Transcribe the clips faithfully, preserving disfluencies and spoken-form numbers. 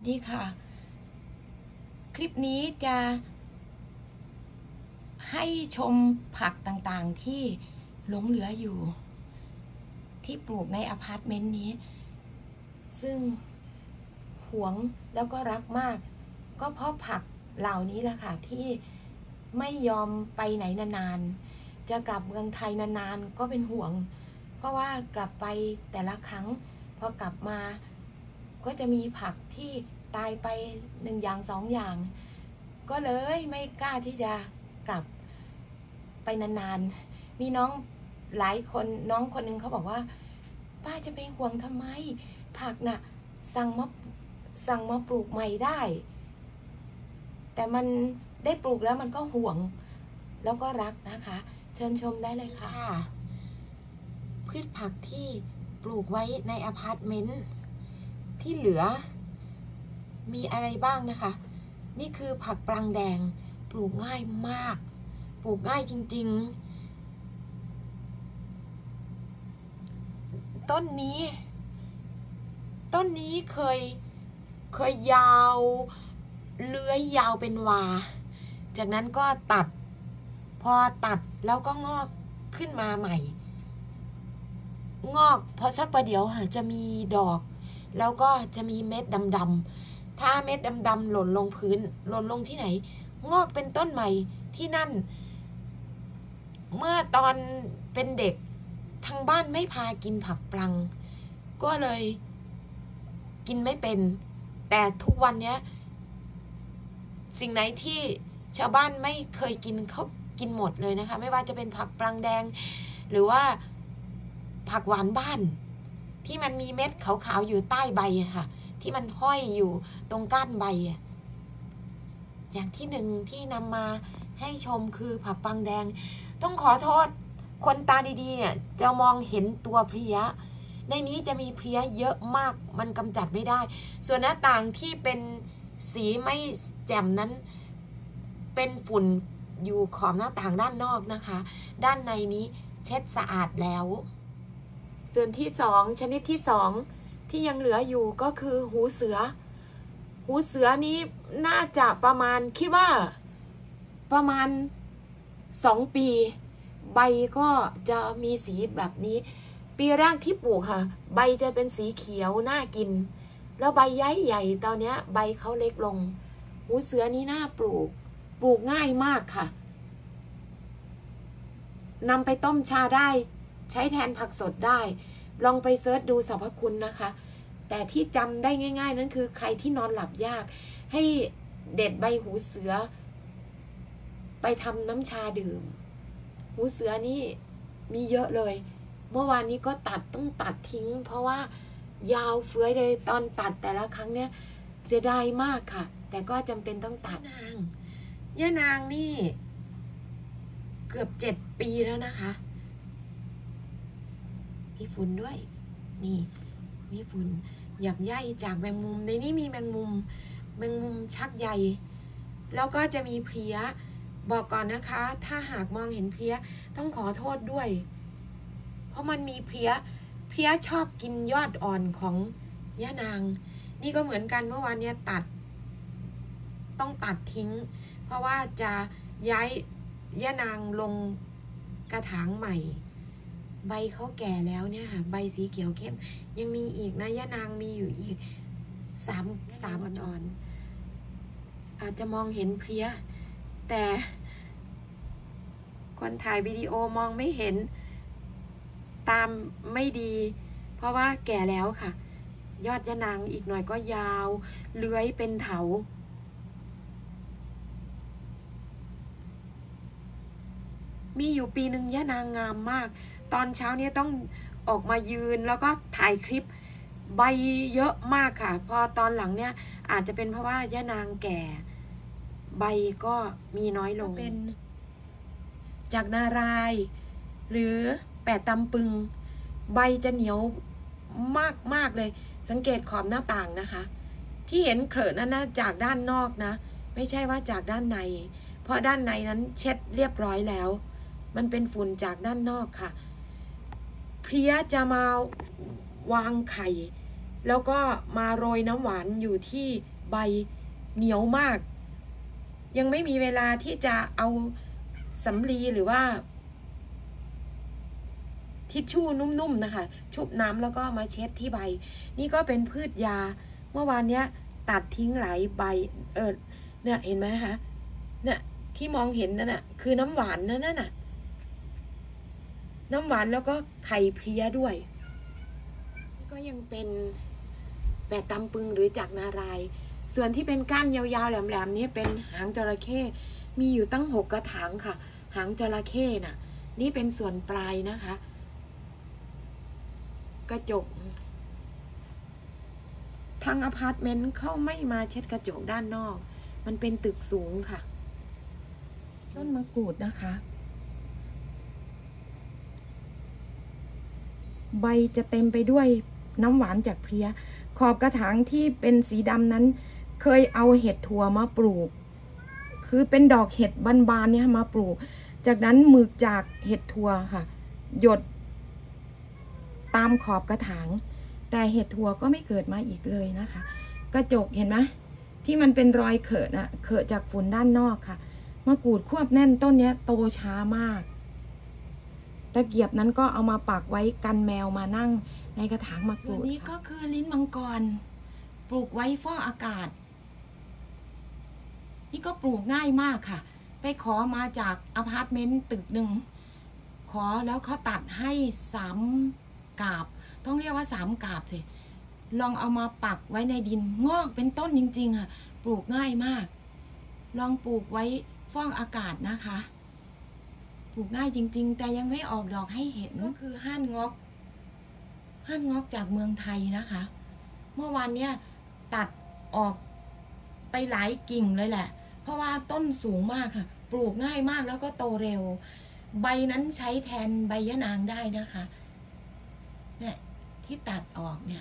นี่ค่ะคลิปนี้จะให้ชมผักต่างๆที่หลงเหลืออยู่ที่ปลูกในอพาร์ตเมนต์นี้ซึ่งหวงแล้วก็รักมากก็เพราะผักเหล่านี้แหละค่ะที่ไม่ยอมไปไหนนานๆจะกลับเมืองไทยนานๆก็เป็นห่วงเพราะว่ากลับไปแต่ละครั้งพอกลับมาก็จะมีผักที่ตายไปหนึ่งอย่างสองอย่างก็เลยไม่กล้าที่จะกลับไปนานๆมีน้องหลายคนน้องคนหนึ่งเขาบอกว่าป้าจะไปห่วงทำไมผักน่ะสั่งมาสั่งมาปลูกใหม่ได้แต่มันได้ปลูกแล้วมันก็ห่วงแล้วก็รักนะคะเชิญชมได้เลยค่ะพืชผักที่ปลูกไว้ในอพาร์ตเมนต์ที่เหลือมีอะไรบ้างนะคะนี่คือผักปรังแดงปลูกง่ายมากปลูกง่ายจริงๆต้นนี้ต้นนี้เคยเคยยาวเลื้อยยาวเป็นวาจากนั้นก็ตัดพอตัดแล้วก็งอกขึ้นมาใหม่งอกพอสักประเดี๋ยวจะมีดอกแล้วก็จะมีเม็ดดำๆถ้าเม็ดดำๆหล่นลงพื้นหล่นลงที่ไหนงอกเป็นต้นใหม่ที่นั่นเมื่อตอนเป็นเด็กทางบ้านไม่พากินผักปลังก็เลยกินไม่เป็นแต่ทุกวันนี้สิ่งไหนที่ชาวบ้านไม่เคยกินเขากินหมดเลยนะคะไม่ว่าจะเป็นผักปลังแดงหรือว่าผักหวานบ้านที่มันมีเม็ดขาวๆอยู่ใต้ใบค่ะที่มันห้อยอยู่ตรงก้านใบอย่างที่หนึ่งที่นำมาให้ชมคือผักปลังแดงต้องขอโทษคนตาดีๆเนี่ยจะมองเห็นตัวเพลี้ยในนี้จะมีเพลี้ยเยอะมากมันกำจัดไม่ได้ส่วนหน้าต่างที่เป็นสีไม่แจ่มนั้นเป็นฝุ่นอยู่ขอบหน้าต่างด้านนอกนะคะด้านในนี้เช็ดสะอาดแล้วส่วนที่สองชนิดที่สองที่ยังเหลืออยู่ก็คือหูเสือหูเสือนี้น่าจะประมาณคิดว่าประมาณสองปีใบก็จะมีสีแบบนี้ปีแรกที่ปลูกค่ะใบจะเป็นสีเขียวน่ากินแล้วใบใหญ่ใหญ่ตอนนี้ใบเขาเล็กลงหูเสือนี้น่าปลูกปลูกง่ายมากค่ะนำไปต้มชาได้ใช้แทนผักสดได้ลองไปเซิร์ชดูสรรพคุณนะคะแต่ที่จำได้ง่ายๆนั้นคือใครที่นอนหลับยากให้เด็ดใบหูเสือไปทำน้ำชาดื่มหูเสือนี่มีเยอะเลยเมื่อวานนี้ก็ตัดต้องตัดทิ้งเพราะว่ายาวเฟื้อยเลยตอนตัดแต่ละครั้งเนี่ยเสียดายมากค่ะแต่ก็จำเป็นต้องตัดนางย่านางนี่เกือบเจ็ดปีแล้วนะคะมีฝุ่นด้วยนี่มีฝุ่นหยักใยจากแมงมุมในนี้มีแมงมุมแมงมุมชักใยแล้วก็จะมีเพลี้ยบอกก่อนนะคะถ้าหากมองเห็นเพลี้ยต้องขอโทษด้วยเพราะมันมีเพลี้ยเพลี้ยชอบกินยอดอ่อนของย่านางนี่ก็เหมือนกันเมื่อวานเนี้ยตัดต้องตัดทิ้งเพราะว่าจะย้ายย่านางลงกระถางใหม่ใบเขาแก่แล้วเนี่ยค่ะใบสีเขียวเข้มยังมีอีกนะย่านางมีอยู่อีกสามสามอ่อนอาจจะมองเห็นเพลี้ยแต่คนถ่ายวิดีโอมองไม่เห็นตามไม่ดีเพราะว่าแก่แล้วค่ะยอดย่านางอีกหน่อยก็ยาวเลื้อยเป็นเถามีอยู่ปีหนึ่งย่านางงามมากตอนเช้านี้ต้องออกมายืนแล้วก็ถ่ายคลิปใบเยอะมากค่ะพอตอนหลังเนี่ยอาจจะเป็นเพราะว่าย่านางแก่ใบก็มีน้อยลงเป็นจากนารายหรือแปดตำปึงใบจะเหนียวมากมากเลยสังเกตขอบหน้าต่างนะคะที่เห็นเขอะนั่นนะจากด้านนอกนะไม่ใช่ว่าจากด้านในเพราะด้านในนั้นเช็ดเรียบร้อยแล้วมันเป็นฝุ่นจากด้านนอกค่ะเพลี้ยจะมาวางไข่แล้วก็มาโรยน้ำหวานอยู่ที่ใบเหนียวมากยังไม่มีเวลาที่จะเอาสำลีหรือว่าทิชชู่นุ่มๆนะคะชุบน้ำแล้วก็มาเช็ดที่ใบนี่ก็เป็นพืชยาเมื่อวานเนี้ยตัดทิ้งหลายใบเออเนี่ยเห็นไหมคะเนี่ยที่มองเห็นนั่นน่ะคือน้ำหวานนั่นน่ะน้ำหวานแล้วก็ไข่เพลี้ยด้วยก็ยังเป็นแปดตำปึงหรือจากนารายส่วนที่เป็นก้านยาวๆแหลมๆนี้เป็นหางจระเข้มีอยู่ตั้งหกกระถางค่ะหางจระเข้น่ะนี่เป็นส่วนปลายนะคะกระจกทางอพาร์ตเมนต์เขาไม่มาเช็ดกระจกด้านนอกมันเป็นตึกสูงค่ะต้นมะกรูดนะคะใบจะเต็มไปด้วยน้ำหวานจากเพลี้ยขอบกระถางที่เป็นสีดำนั้นเคยเอาเห็ดถั่วมาปลูกคือเป็นดอกเห็ดบานๆเนี่ยมาปลูกจากนั้นหมึกจากเห็ดถั่วค่ะหยดตามขอบกระถางแต่เห็ดถั่วก็ไม่เกิดมาอีกเลยนะคะกระจกเห็นไหมที่มันเป็นรอยเขอะนะเขอะจากฝุ่นด้านนอกค่ะมะกรูดควบแน่นต้นนี้โตช้ามากตะเกียบนั้นก็เอามาปักไว้กันแมวมานั่งในกระถางมะกรูดนี้ก็คือลิ้นมังกรปลูกไว้ฟอกอากาศนี่ก็ปลูกง่ายมากค่ะไปขอมาจากอพาร์ตเมนต์ตึกหนึ่งขอแล้วเขาตัดให้สามกาบต้องเรียกว่าสามกาบสิลองเอามาปักไว้ในดินงอกเป็นต้นจริงๆค่ะปลูกง่ายมากลองปลูกไว้ฟอกอากาศนะคะปลูกง่ายจริงๆแต่ยังไม่ออกดอกให้เห็นก็คือห้านงอกห้านงอกจากเมืองไทยนะคะเมื่อวานเนี้ยตัดออกไปหลายกิ่งเลยแหละเพราะว่าต้นสูงมากค่ะปลูกง่ายมากแล้วก็โตเร็วใบนั้นใช้แทนใบยะนางได้นะคะเนี่ยที่ตัดออกเนี่ย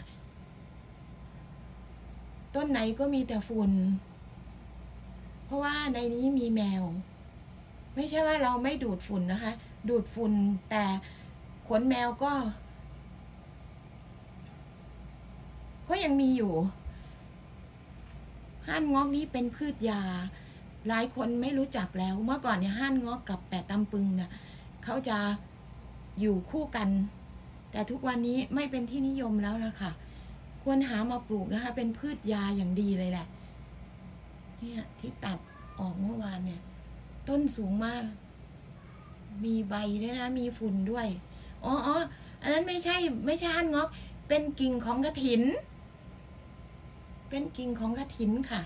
ต้นไหนก็มีแต่ฝุ่นเพราะว่าในนี้มีแมวไม่ใช่ว่าเราไม่ดูดฝุ่นนะคะดูดฝุ่นแต่ขนแมวก็ก็ยังมีอยู่ห้านงอกนี้เป็นพืชยาหลายคนไม่รู้จักแล้วเมื่อก่อนเนี่ยห้านงอกกับแปดตำปึงเนี่ยเขาจะอยู่คู่กันแต่ทุกวันนี้ไม่เป็นที่นิยมแล้วล่ะค่ะควรหามาปลูกนะคะเป็นพืชยาอย่างดีเลยแหละเนี่ยที่ตัดออกเมื่อวานเนี่ยต้นสูงมากมีใบด้วยนะมีฝุ่นด้วยอ๋ออ๋ออันนั้นไม่ใช่ไม่ใช่ห้านงอกเป็นกิ่งของกฐินเป็นกิ่งของกฐินค่ะ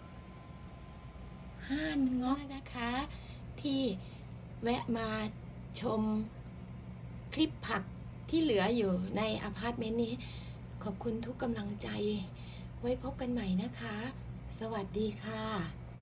ห้านงอกนะคะที่แวะมาชมคลิปผักที่เหลืออยู่ในอพาร์ตเมนต์นี้ขอบคุณทุกกำลังใจไว้พบกันใหม่นะคะสวัสดีค่ะ